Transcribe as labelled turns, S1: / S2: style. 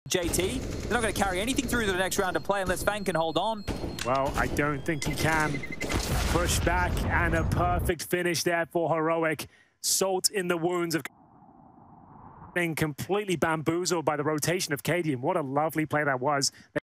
S1: JT. They're not going to carry anything through to the next round of play unless Fang can hold on.
S2: Well, I don't think he can. Push back and a perfect finish there for Heroic. Salt in the wounds of being completely bamboozled by the rotation of Cadian. What a lovely play that was.